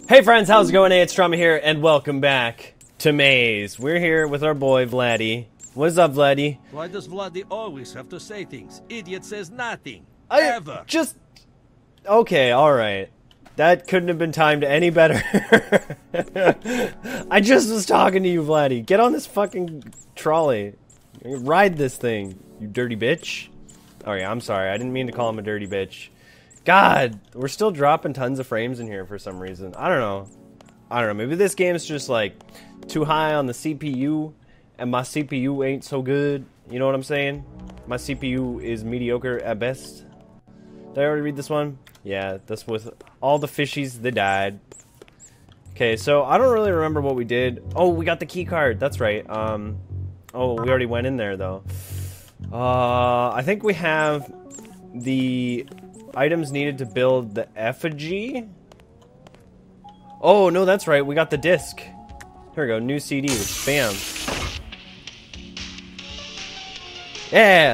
Hey friends, how's it going? Hey, it's Trauma here, and welcome back to Maize. We're here with our boy Vladdy. What's up, Vladdy? Why does Vladdy always have to say things? Idiot says nothing. Ever. Okay, alright. That couldn't have been timed any better. I just was talking to you, Vladdy. Get on this fucking trolley. Ride this thing, you dirty bitch. Oh yeah, I'm sorry. I didn't mean to call him a dirty bitch. God, we're still dropping tons of frames in here for some reason. I don't know. Maybe this game's just like too high on the CPU, and my CPU ain't so good. You know what I'm saying? My CPU is mediocre at best. Did I already read this one? Yeah, that's with all the fishies that died. Okay, so I don't really remember what we did. Oh, we got the key card. That's right. Oh, we already went in there though. I think we have the items needed to build the effigy. Oh, no, that's right. We got the disc. Here we go. New CD. Bam. Yeah.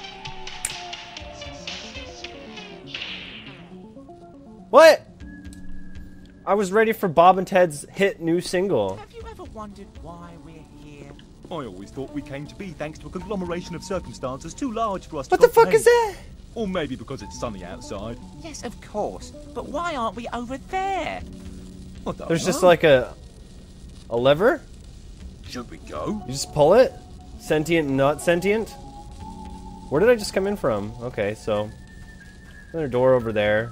What? I was ready for Bob and Ted's hit new single. Have you ever wondered why we're here? I always thought we came to be thanks to a conglomeration of circumstances too large for us to What the fuck is that? Or maybe because it's sunny outside. Yes, of course. But why aren't we over there? There's just like a lever? Should we go? You just pull it? Sentient and not sentient? Where did I just come in from? Okay, so another door over there.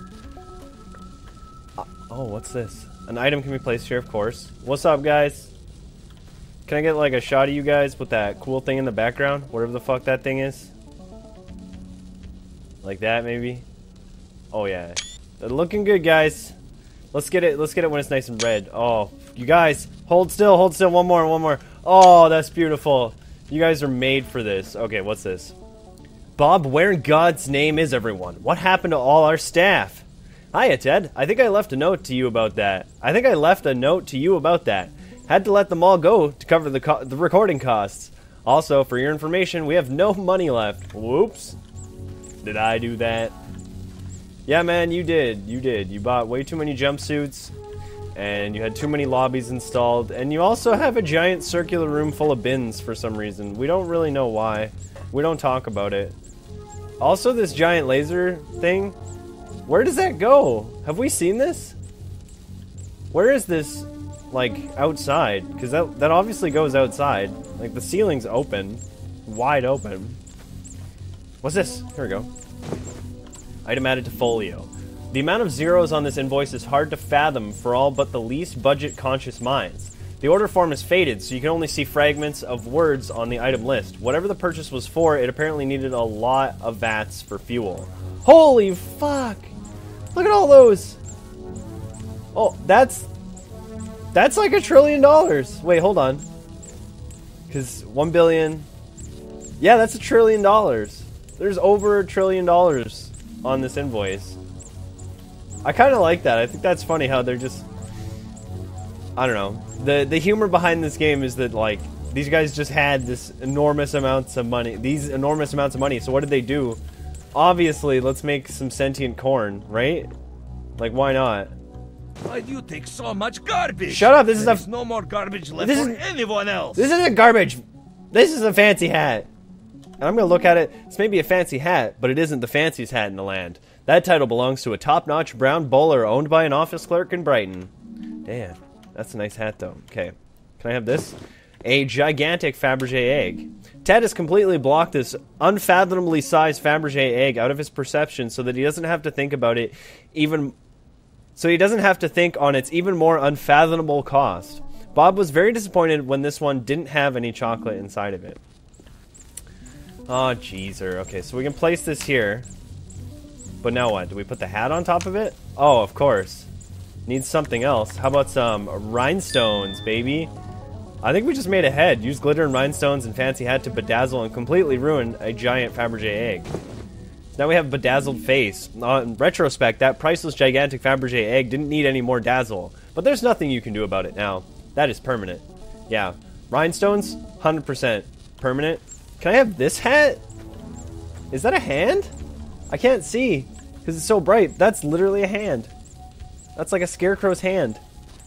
Oh, what's this? An item can be placed here, of course. What's up, guys? Can I get like a shot of you guys with that cool thing in the background? Whatever the fuck that thing is. Like that, maybe? Oh, yeah. They're looking good, guys. Let's get it when it's nice and red. Oh, you guys, hold still, one more. Oh, that's beautiful. You guys are made for this. Okay, what's this? Bob, where in God's name is everyone? What happened to all our staff? Hiya, Ted. I think I left a note to you about that. Had to let them all go to cover the recording costs. Also, for your information, we have no money left. Whoops. Did I do that? Yeah, man, you did. You bought way too many jumpsuits, and you had too many lobbies installed, and you also have a giant circular room full of bins for some reason. We don't really know why. We don't talk about it. Also, this giant laser thing, where does that go? Have we seen this? Where is this, like, outside? Because that obviously goes outside. Like, the ceiling's open. Wide open. What's this? Here we go. Item added to folio. The amount of zeros on this invoice is hard to fathom for all but the least budget-conscious minds. The order form is faded, so you can only see fragments of words on the item list. Whatever the purchase was for, it apparently needed a lot of vats for fuel. Holy fuck! Look at all those! Oh, that's like $1 trillion. Wait, hold on. Because 1 billion... Yeah, that's $1 trillion. There's over $1 trillion on this invoice. I kind of like that. I think that's funny how they're just... I don't know. The humor behind this game is that, like, these guys just had this enormous amounts of money. So what did they do? Obviously, let's make some sentient corn, right? Like, why not? Why do you take so much garbage? Shut up! There's no more garbage left for anyone else. This isn't garbage. This is a fancy hat. And I'm gonna look at it. It's maybe a fancy hat, but it isn't the fanciest hat in the land. That title belongs to a top-notch brown bowler owned by an office clerk in Brighton. Damn, that's a nice hat, though. Okay, can I have this? A gigantic Fabergé egg. Ted has completely blocked this unfathomably sized Fabergé egg out of his perception so that he doesn't have to think about it on its even more unfathomable cost. Bob was very disappointed when this one didn't have any chocolate inside of it. Oh, jeezer. Okay, so we can place this here. But now what? Do we put the hat on top of it? Oh, of course. Needs something else. How about some rhinestones, baby? I think we just made a head. Use glitter and rhinestones and fancy hat to bedazzle and completely ruin a giant Fabergé egg. So now we have bedazzled face. In retrospect, that priceless gigantic Fabergé egg didn't need any more dazzle. But there's nothing you can do about it now. That is permanent. Yeah. Rhinestones, 100% permanent. Can I have this hat? Is that a hand? I can't see because it's so bright. That's literally a hand. That's like a scarecrow's hand.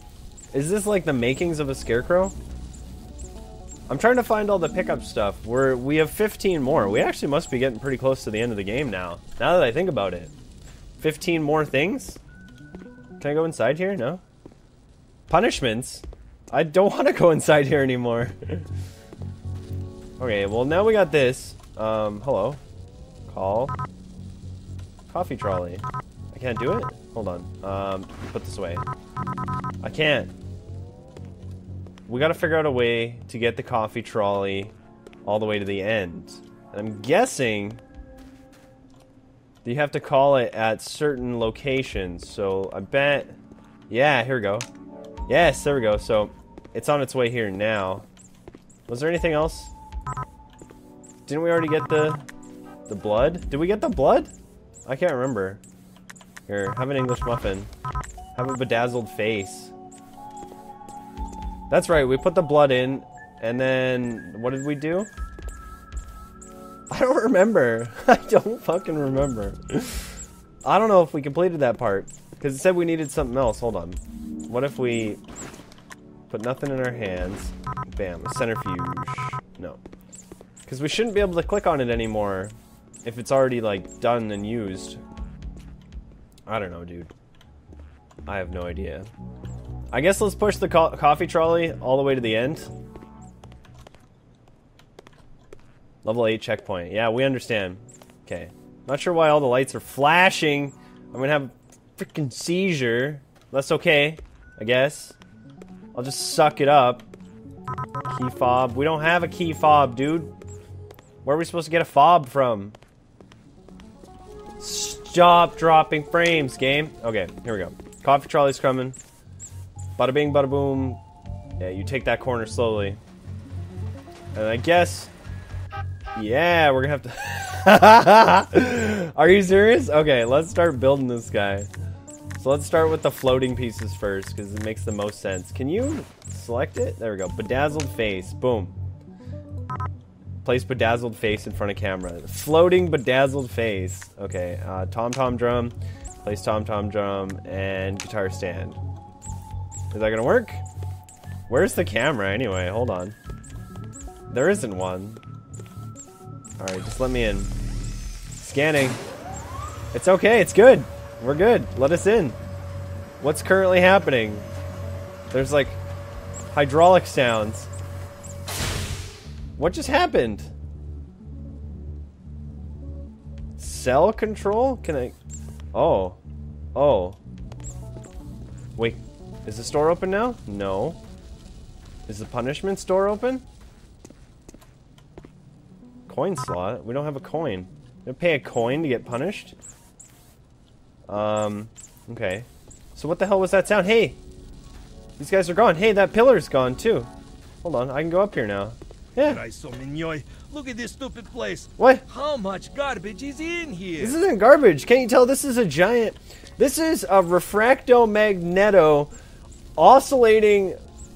Is this like the makings of a scarecrow? I'm trying to find all the pickup stuff. We have 15 more. We actually must be getting pretty close to the end of the game now. Now that I think about it. 15 more things? Can I go inside here? No? Punishments? I don't want to go inside here anymore. Okay, well now we got this. Hello. Call. Coffee trolley. I can't do it? Hold on. Put this away. I can't. We gotta figure out a way to get the coffee trolley all the way to the end. And I'm guessing you have to call it at certain locations. So I bet... Yeah, here we go. Yes, there we go. So it's on its way here now. Was there anything else? Didn't we already get the blood? Did we get the blood? I can't remember. Here, have an English muffin. Have a bedazzled face. That's right, we put the blood in, and then what did we do? I don't remember. I don't fucking remember. I don't know if we completed that part, because it said we needed something else. Hold on. What if we put nothing in our hands? Bam, a centrifuge. No. Because we shouldn't be able to click on it anymore if it's already, like, done and used. I don't know, dude. I have no idea. I guess let's push the coffee trolley all the way to the end. Level 8 checkpoint. Yeah, we understand. Okay. Not sure why all the lights are flashing. I'm gonna have a freaking seizure. That's okay, I guess. I'll just suck it up. Key fob. We don't have a key fob, dude. Where are we supposed to get a fob from? Stop dropping frames, game. Okay, here we go. Coffee trolley's coming. Bada bing, bada boom. Yeah, you take that corner slowly. And I guess... Yeah, we're gonna have to... Are you serious? Okay, let's start building this guy. So let's start with the floating pieces first, because it makes the most sense. Can you select it? There we go. Bedazzled face. Boom. Place bedazzled face in front of camera. Floating bedazzled face. Okay, tom-tom drum. Place tom-tom drum and guitar stand. Is that gonna work? Where's the camera anyway? Hold on. There isn't one. Alright, just let me in. Scanning. It's okay, it's good. We're good. Let us in. What's currently happening? There's like hydraulic sounds. What just happened? Cell control? Can I... Oh. Oh. Wait. Is the store open now? No. Is the punishment store open? Coin slot? We don't have a coin. We pay a coin to get punished? Okay. So what the hell was that sound? Hey! These guys are gone. Hey, that pillar's gone too. Hold on, I can go up here now. Yeah. Look at this stupid place. What? How much garbage is in here? This isn't garbage. Can't you tell this is a giant... This is a refractomagneto oscillating,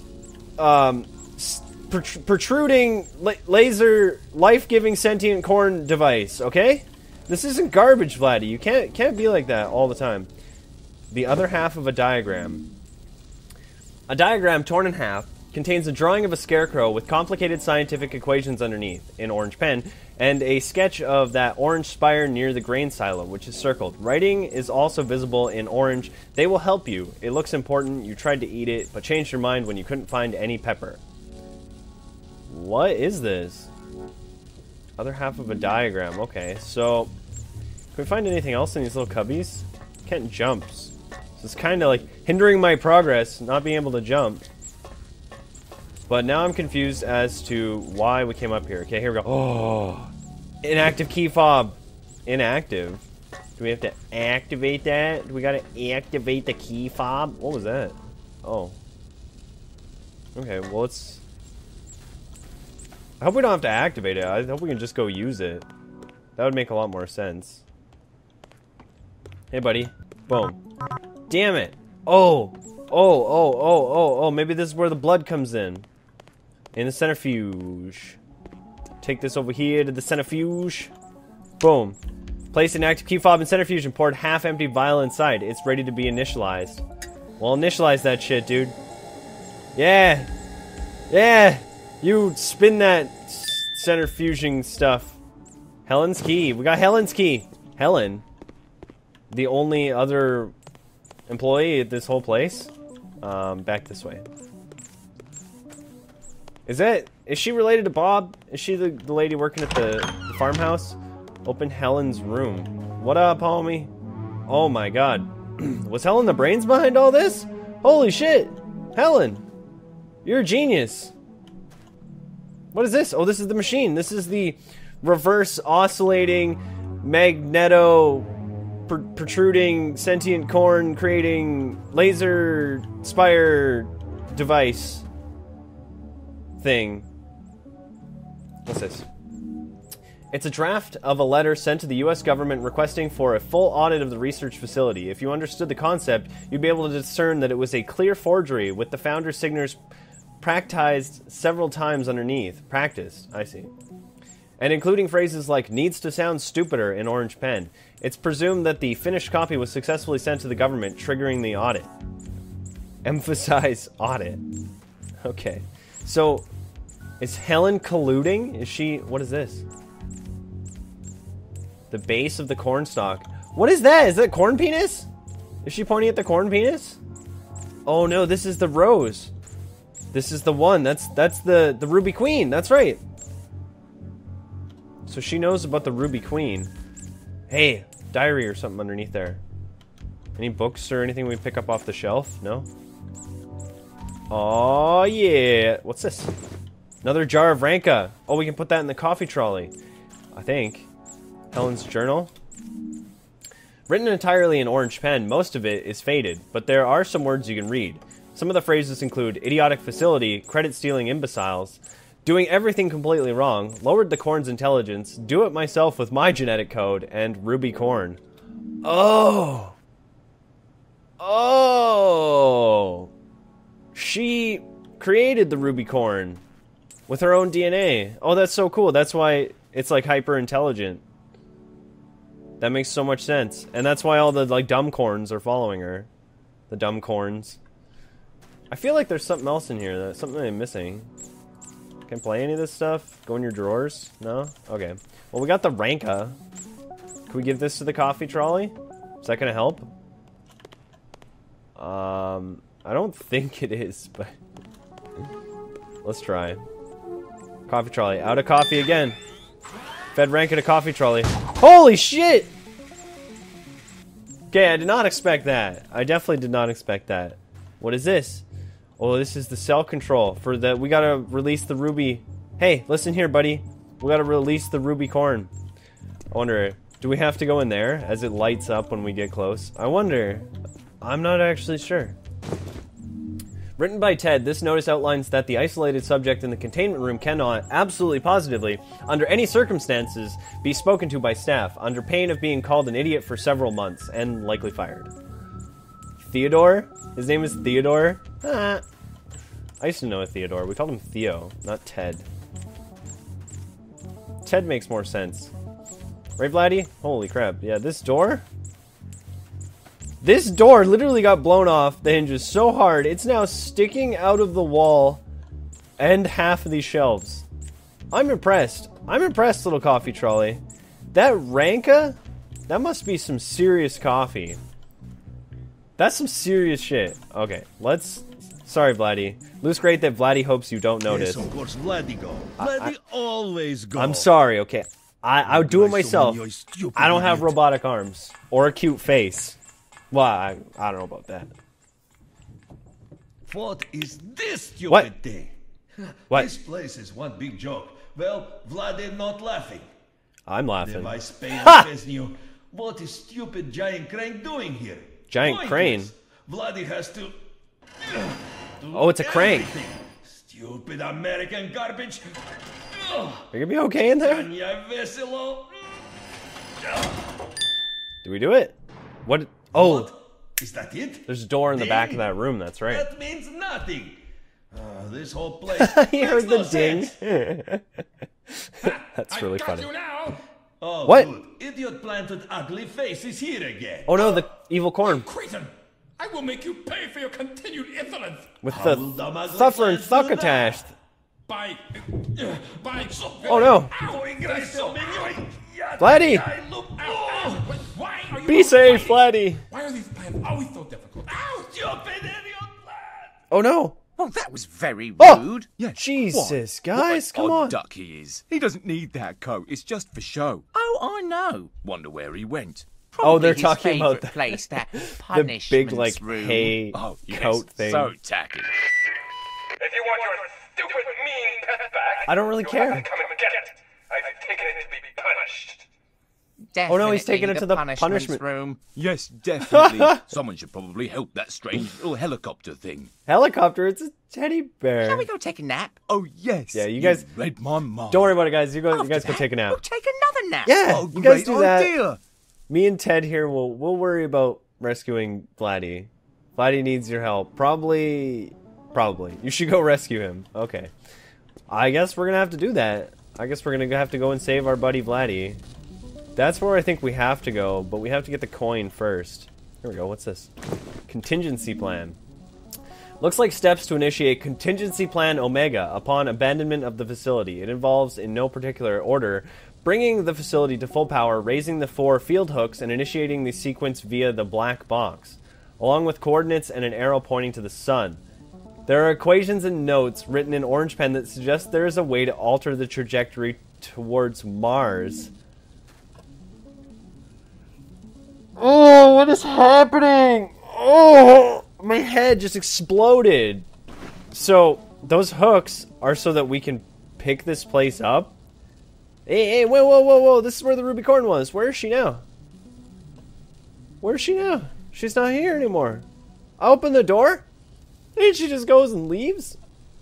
protruding laser life-giving sentient corn device, okay? This isn't garbage, Vladdy. You can't be like that all the time. The other half of a diagram. A diagram torn in half contains a drawing of a scarecrow with complicated scientific equations underneath, in orange pen, and a sketch of that orange spire near the grain silo, which is circled. Writing is also visible in orange. They will help you. It looks important. You tried to eat it, but changed your mind when you couldn't find any pepper. What is this? Other half of a diagram. Okay, so... Can we find anything else in these little cubbies? Can't jump. So it's kind of like hindering my progress, not being able to jump. But now I'm confused as to why we came up here. Okay, here we go. Oh, inactive key fob. Inactive. Do we have to activate that? Do we gotta activate the key fob? What was that? Oh. Okay, well let's... I hope we don't have to activate it. I hope we can just go use it. That would make a lot more sense. Hey, buddy. Boom. Damn it. Oh. Oh, maybe this is where the blood comes in. In the centrifuge. Take this over here to the centrifuge. Boom. Place an active key fob in centrifuge and poured half-empty vial inside. It's ready to be initialized. Well, initialize that shit, dude. Yeah. Yeah. You spin that centrifuging stuff. Helen's key. We got Helen's key. Helen. The only other employee at this whole place. Back this way. Is she related to Bob? Is she the lady working at the farmhouse? Open Helen's room. What up, homie? Oh my god. Was Helen the brains behind all this? Holy shit! Helen! You're a genius! What is this? Oh, this is the machine. This is the reverse oscillating, magneto, protruding, sentient corn creating, laser spire device thing. What's this? It's a draft of a letter sent to the US government requesting for a full audit of the research facility. If you understood the concept, you'd be able to discern that it was a clear forgery with the founder's signatures practiced several times underneath. Practiced, I see. And including phrases like needs to sound stupider in orange pen. It's presumed that the finished copy was successfully sent to the government, triggering the audit. Emphasize audit. Okay. So, is Helen colluding? Is she... What is this? The base of the corn stalk. What is that? Is that corn penis? Is she pointing at the corn penis? Oh no, this is the rose. This is the one. That's the Ruby Queen. That's right. So she knows about the Ruby Queen. Hey, diary or something underneath there. Any books or anything we pick up off the shelf? No? Oh yeah. What's this? Another jar of Ranka. Oh, we can put that in the coffee trolley. I think. Helen's journal. Written entirely in orange pen, most of it is faded, but there are some words you can read. Some of the phrases include idiotic facility, credit-stealing imbeciles, doing everything completely wrong, lowered the corn's intelligence, do it myself with my genetic code, and Ruby Corn. Oh! Oh! She created the Ruby Corn with her own DNA. Oh, that's so cool. That's why it's like hyper-intelligent. That makes so much sense. And that's why all the like dumb corns are following her. The dumb corns. I feel like there's something else in here. That's something I'm missing. Can play any of this stuff? Go in your drawers? No? Okay. Well, we got the Ranka. Can we give this to the coffee trolley? Is that gonna help? I don't think it is, but... Let's try. Coffee trolley. Out of coffee again. Fed Ranka to coffee trolley. Holy shit! Okay, I did not expect that. I definitely did not expect that. What is this? Oh, this is the cell control for the... We gotta release the Ruby... Hey, listen here, buddy. We gotta release the Ruby Corn. I wonder, do we have to go in there as it lights up when we get close? I wonder. I'm not actually sure. Written by Ted, this notice outlines that the isolated subject in the containment room cannot, absolutely positively, under any circumstances, be spoken to by staff, under pain of being called an idiot for several months, and likely fired. Theodore? His name is Theodore? Ah. I used to know a Theodore. We called him Theo, not Ted. Ted makes more sense. Right, Vladdy? Holy crap. Yeah, this door? This door literally got blown off the hinges so hard, it's now sticking out of the wall and half of these shelves. I'm impressed. I'm impressed, little coffee trolley. That Ranka? That must be some serious coffee. That's some serious shit. Okay, let's... Sorry, Vladdy. Loose great that Vladdy hopes you don't notice. Yes, of course, Vladdy go. Vladdy always go. I'm sorry, okay. I'll do it myself. I don't have robotic arms. Or a cute face. Well, I don't know about that. What is this stupid thing? What? This place is one big joke. Well, Vladdy not laughing. I'm laughing. Device you. What is stupid giant crane doing here? Giant crane? Vladdy has to oh, it's a crane. Stupid American garbage. Are you gonna be okay in there? Do we do it? What? Oh. What? Is that it? There's a door in the back of that room, that's right. That means nothing. This whole place You heard the no ding. That's really funny. Oh, what? Good. Idiot planted ugly face is here again. Oh no, the evil corn. Cretin! I will make you pay for your continued insolence. With How the will the Muslim suffer and clans suck do that? attached. By... Oh no! Ow, ingreso, Vladdy! Why are you... Be safe, Vladdy! Why are these plans always so difficult? Ow! Stupid idiot lad! Oh no! Well, that was very Oh! rude. Yeah. Jesus, What? guys, What an come odd on. duck he is. He doesn't need that coat. It's just for show. Oh, I know. Wonder where he went. Oh, they're Probably his talking about favourite place, that the punishments big, like, room. hay Oh, yes. coat thing. So tacky. If you want your stupid, mean pet back, I don't really you'll care. care. Have to come and get it. I've taken it to be punished. Oh no, he's taking it to the punishments punishment room. Yes, definitely. Someone should probably help that strange little helicopter thing. Helicopter, it's a teddy bear. Shall we go take a nap? Oh, yes. Yeah, you guys- read my mind. Don't worry about it, guys. You After guys go that, take a nap. We'll take another nap. Yeah, Oh, you guys great do that. idea. Me and Ted here we'll worry about rescuing Vladdy. Vladdy needs your help. Probably. You should go rescue him. Okay. I guess we're gonna have to do that. I guess we're gonna have to go and save our buddy Vladdy. That's where I think we have to go, but we have to get the coin first. Here we go. What's this? Contingency plan. Looks like steps to initiate Contingency Plan Omega upon abandonment of the facility. It involves, in no particular order, bringing the facility to full power, raising the 4 field hooks, and initiating the sequence via the black box, along with coordinates and an arrow pointing to the sun. There are equations and notes written in orange pen that suggest there is a way to alter the trajectory towards Mars. Oh, what is happening? Oh, my head just exploded. So, those hooks are so that we can pick this place up? Hey, whoa. This is where the ruby corn was. Where is she now? Where is she now? She's not here anymore. I open the door? And she just goes and leaves?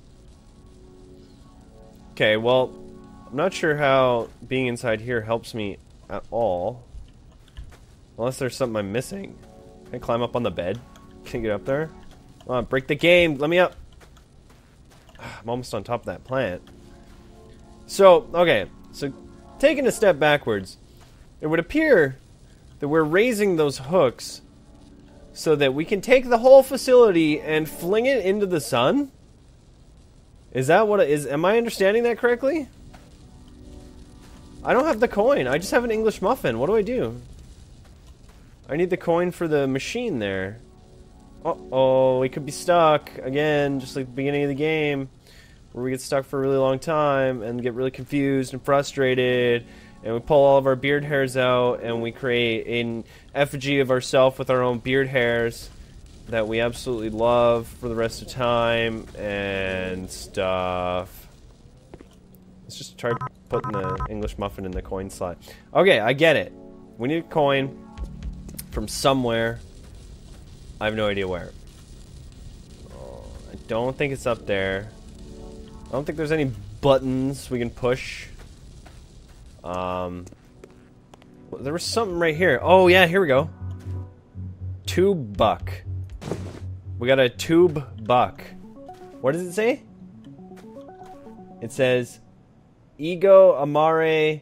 Okay, well, I'm not sure how being inside here helps me at all. Unless there's something I'm missing. Can I climb up on the bed? Can I get up there? Come on, break the game. Let me up. I'm almost on top of that plant. So, okay. So, taking a step backwards, it would appear that we're raising those hooks so that we can take the whole facility and fling it into the sun? Is that what it is? Am I understanding that correctly? I don't have the coin. I just have an English muffin. What do I do? I need the coin for the machine there. Uh-oh, we could be stuck again, just like the beginning of the game, where we get stuck for a really long time and get really confused and frustrated, and we pull all of our beard hairs out and we create an effigy of ourselves with our own beard hairs that we absolutely love for the rest of time and stuff. Let's just try putting the English muffin in the coin slot. Okay, I get it. We need a coin from somewhere. I have no idea where. Oh, I don't think it's up there. I don't think there's any buttons we can push. There was something right here. Oh yeah, here we go. Tube buck. We got a tube buck. What does it say? It says ego amare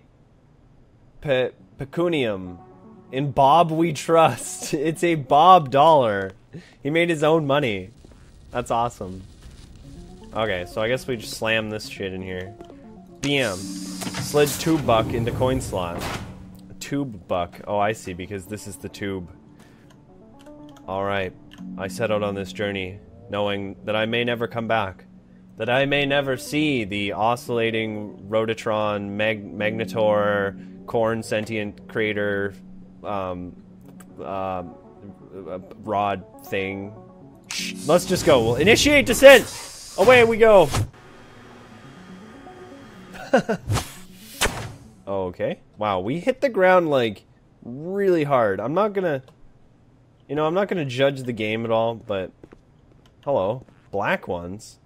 pecunium. In Bob we trust. It's a Bob dollar. He made his own money. That's awesome. Okay, so I guess we just slam this shit in here. Bam. Slid tube buck into coin slot. Tube buck. Oh, I see, because this is the tube. Alright. I set out on this journey, knowing that I may never come back. That I may never see the oscillating Rototron, Magnetor, Corn Sentient Crater, rod thing. Let's just go. We'll initiate descent! Away we go! Okay. Wow, we hit the ground, like, really hard. I'm not gonna... You know, I'm not gonna judge the game at all, but... Hello. Black ones.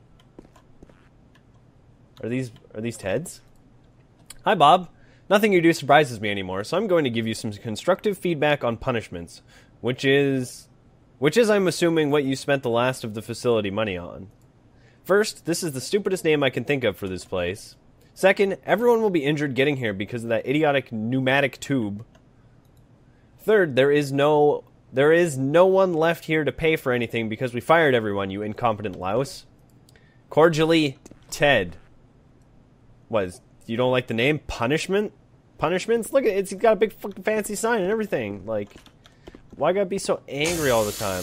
Are these Teds? Hi, Bob. Nothing you do surprises me anymore, so I'm going to give you some constructive feedback on punishments, which is, I'm assuming, what you spent the last of the facility money on. First, this is the stupidest name I can think of for this place. Second, everyone will be injured getting here because of that idiotic pneumatic tube. Third, there is no There is no one left here to pay for anything because we fired everyone, you incompetent louse. Cordially, Ted. You don't like the name? Punishment? Punishments? Look, it's got a big fucking fancy sign and everything. Like, why gotta be so angry all the time?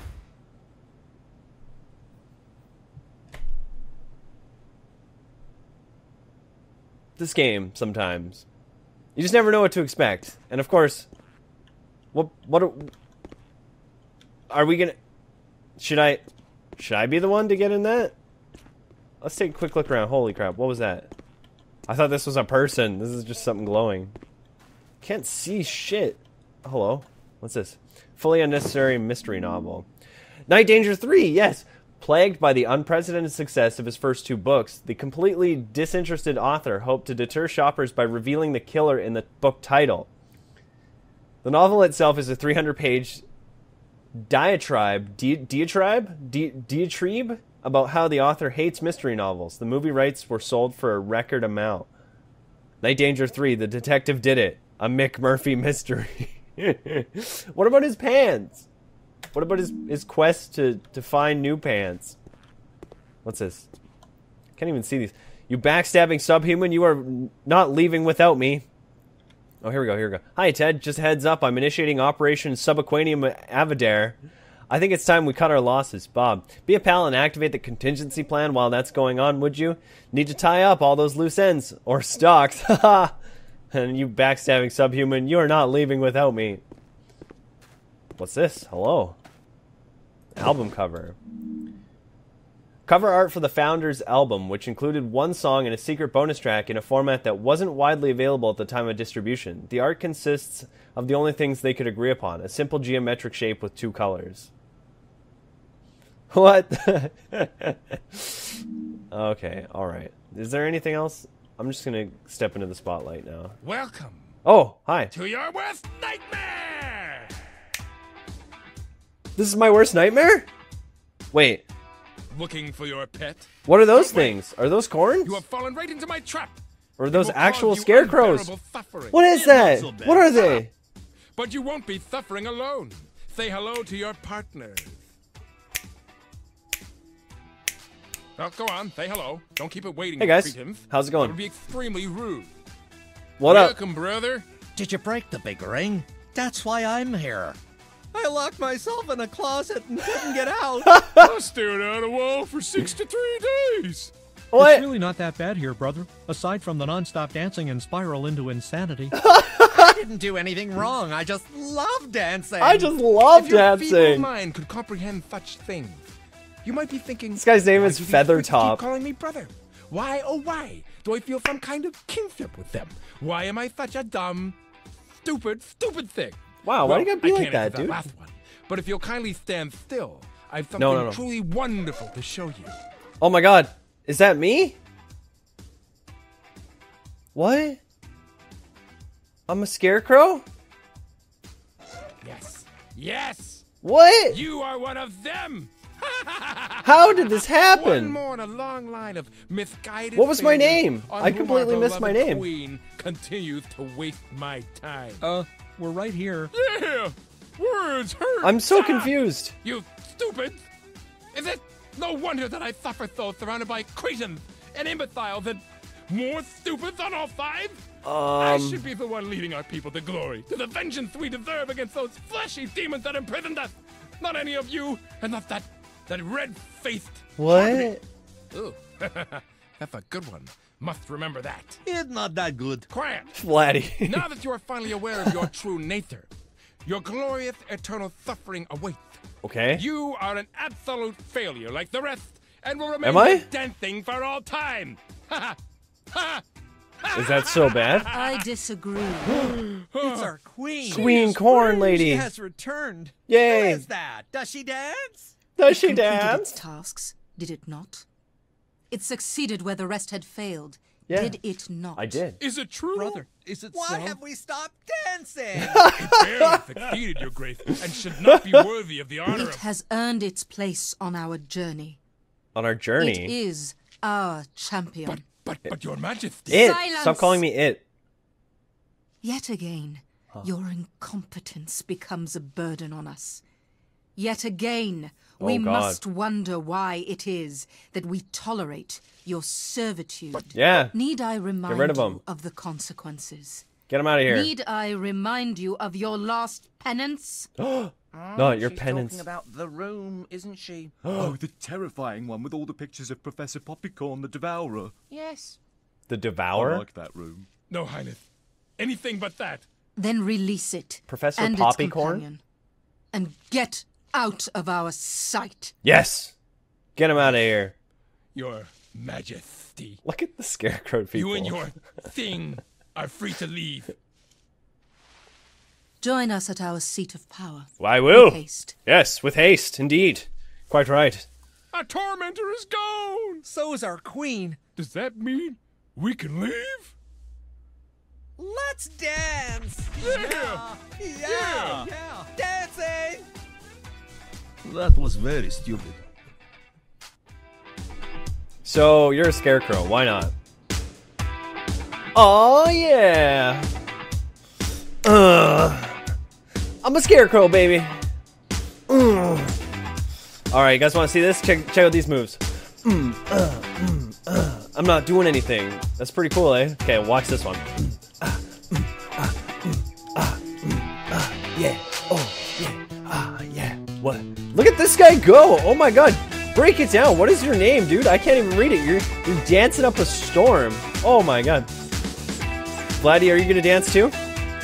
This game, sometimes. You just never know what to expect. And of course, what are we gonna... Should I be the one to get in that? Let's take a quick look around. Holy crap, what was that? I thought this was a person. This is just something glowing. Can't see shit. Hello? What's this? Fully unnecessary mystery novel. Night Danger 3, yes! Plagued by the unprecedented success of his first 2 books, the completely disinterested author hoped to deter shoppers by revealing the killer in the book title. The novel itself is a 300-page diatribe about how the author hates mystery novels. The movie rights were sold for a record amount. Night Danger 3, the detective did it. A Mick Murphy mystery. What about his pants? What about his quest to find new pants? What's this? Can't even see these. You backstabbing subhuman, you are not leaving without me. Oh, here we go. Hi, Ted. Just a heads up, I'm initiating Operation Subaquanium Avadair. I think it's time we cut our losses. Bob, be a pal and activate the contingency plan while that's going on, would you? Need to tie up all those loose ends. Or stocks. Haha. And you backstabbing subhuman, you are not leaving without me. What's this? Hello. Album cover. Cover art for the Founders album, which included 1 song and a secret bonus track in a format that wasn't widely available at the time of distribution. The art consists of the only things they could agree upon, a simple geometric shape with 2 colors. What? Okay, alright. Is there anything else? I'm just gonna step into the spotlight now. Welcome Oh, hi. to your worst nightmare! This is my worst nightmare? Wait, Looking for your pet? what are those Don't wait. things? Are those corns? You have fallen right into my trap! Or are It those will actual cause you scarecrows? unbearable suffering. What is that? so bad. What are they? But you won't be suffering alone. Say hello to your partners. Oh, go on, say hello. Don't keep it waiting. Hey guys, cretins. how's it That would going? be extremely rude. What up? Welcome, brother. Did you break the big ring? That's why I'm here. I locked myself in a closet and couldn't get out. I stared at a wall for 63 days. What? It's really not that bad here, brother. Aside from the non-stop dancing and spiral into insanity. I didn't do anything wrong. I just love dancing. I just love If your feeble dancing. mind could comprehend such things, you might be thinking, This guy's name why is do these freaks Feathertop. keep calling me brother? Why, oh why, do I feel some kind of kinship with them? Why am I such a dumb, stupid thing? Wow, why do you gotta be I like can't that, answer dude? last one, but if you'll kindly stand still, I've something No. truly wonderful to show you. Oh my god, is that me? What? I'm a scarecrow? Yes, What? you are one of them. How did this One happen? more in a long line of misguided. What was my failures name? on I whom completely our missed my beloved name. Queen continues to waste my time. We're right here. Yeah, words hurt. I'm so Ah, confused. You stupid! Is it no wonder that I suffer so surrounded by cretins and imbeciles and more stupid than all 5? I should be the one leading our people to glory, to the vengeance we deserve against those fleshy demons that imprisoned us. Not any of you, and not that red-faced. What? Ooh, that's a good one. Must remember that. It's not that good. Quiet. Flatty. Now that you are finally aware of your true nature, your glorious eternal suffering awaits. Okay. You are an absolute failure like the rest, and will remain Am I? dancing for all time. Ha ha! Is that so bad? I disagree. It's our queen. Queen Corn She Lady. has returned. Yay. Who is that? Does she dance? Does she Completed dance? its tasks, did it not? It succeeded where the rest had failed, Yeah. did it not? I did. Is it true? Brother, is it Why so? have we stopped dancing? Barely succeeded, Your Grace, and should not be worthy of the honor It of. has earned its place on our journey. On our It journey. is our champion. But Your Majesty. It. Silence. Stop calling me it. Yet again, Your incompetence becomes a burden on us. Yet again, Oh, we God. must wonder why it is that we tolerate your servitude. Yeah. Need I remind rid of you 'em. of the consequences? Get him out of here. Need I remind you of your last penance? Not your She's penance. talking about the room, isn't she? Oh, the terrifying one with all the pictures of Professor Poppycorn the Devourer. Yes. The I Devourer? like that room. No, Highness. Anything but that. Then release it. Professor and Poppycorn? its companion, and get out of our sight. Yes! Get him out of here. Your Majesty. Look at the scarecrow people. You and your thing are free to leave. Join us at our seat of power. I will. With haste. Yes, with haste, indeed. Quite right. Our tormentor is gone. So is our queen. Does that mean we can leave? Let's dance! Yeah. Yeah! Dancing! That was very stupid. So, you're a scarecrow. Why not? Oh yeah! I'm a scarecrow, baby. Alright, you guys want to see this? Check out these moves. I'm not doing anything. That's pretty cool, eh? Okay, watch this one. Yeah. Oh, yeah. Yeah. What? Look at this guy go! Oh my god! Break it down! What is your name, dude? I can't even read it. You're dancing up a storm. Oh my god. Vladdy, are you gonna dance too?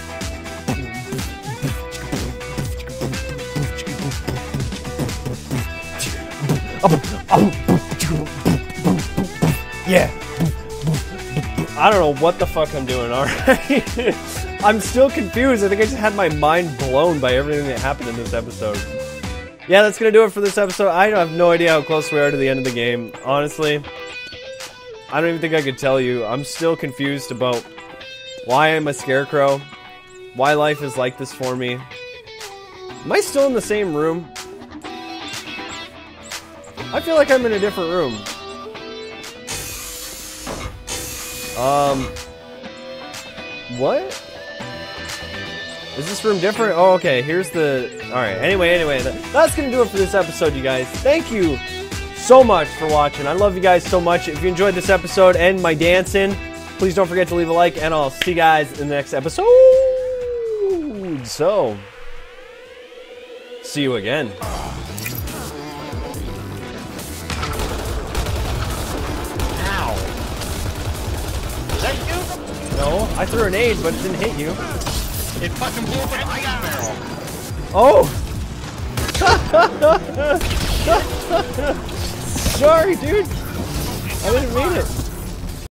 Yeah. I don't know what the fuck I'm doing, alright? I'm still confused. I think I just had my mind blown by everything that happened in this episode. Yeah, that's gonna do it for this episode. I have no idea how close we are to the end of the game. Honestly, I don't even think I could tell you. I'm still confused about why I'm a scarecrow, why life is like this for me. Am I still in the same room? I feel like I'm in a different room. What? Is this room different? Oh, okay, here's the... Alright, anyway, that's gonna do it for this episode, you guys. Thank you so much for watching. I love you guys so much. If you enjoyed this episode and my dancing, please don't forget to leave a like, and I'll see you guys in the next episode. So, see you again. No, I threw an aid, but it didn't hit you. It fucking blew up an ice barrel. Oh! Sorry, dude. I didn't mean it.